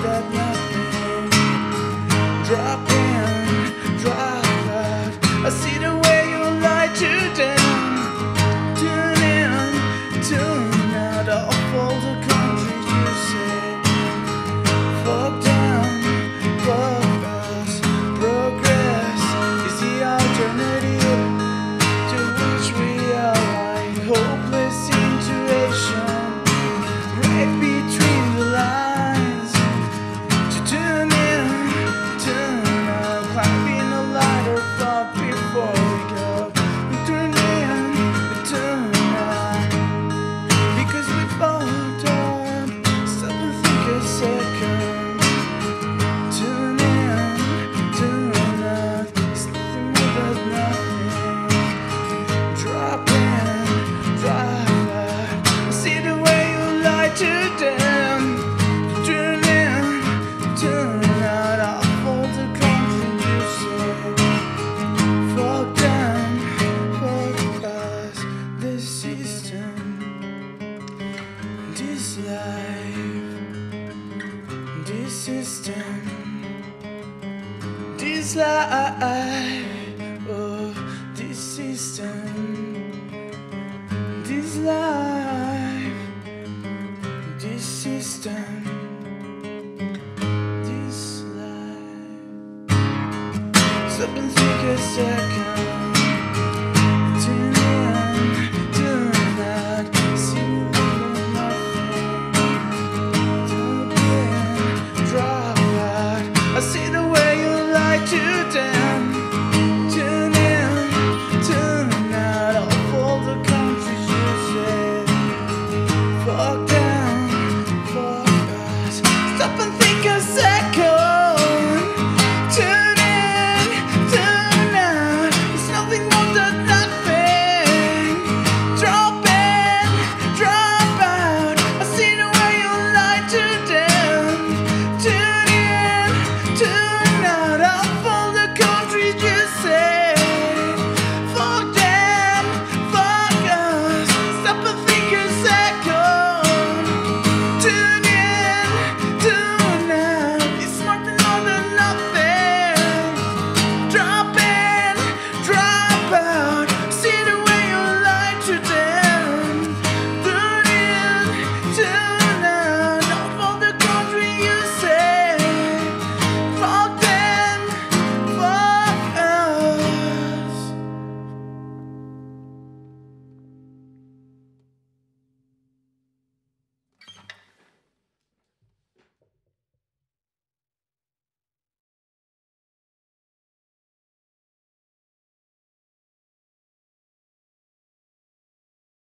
that nothing. Drop in, drop out. I see the way you lie to them. Tune in, tune out of all the countries you say. Fuck them, fuck us. Progress is the alternative to which we align. Hopeless situation, right between the lines. To tune in, tune out, climbing a ladder far before we go. Tune in, tune out, because we both don't stop and think a second. Tune in, tune out, it's nothing more but nothing. Drop in, drop out. I see the way you lie to them. Tune in, tune out of all the countries you say. Fuck them, fuck us. This system, this life, this system, this life, oh, this system, this life, this system, this life. Stop and think a second.